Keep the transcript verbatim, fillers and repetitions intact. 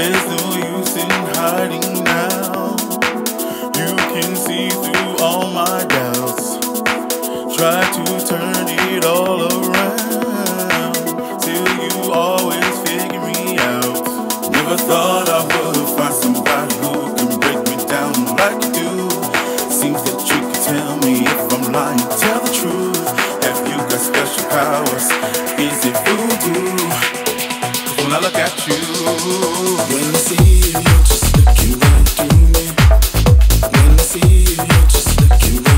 There's no use in hiding now. You can see through all my doubts. Try to turn it all around, till you always figure me out. Never thought I would find somebody who can break me down like you do. Seems that you can tell me if I'm lying, tell the truth. Have you got special powers? Is it voodoo? 'Cause when I look at you, when I see you, you're just looking right through me. When I see you, you're just looking right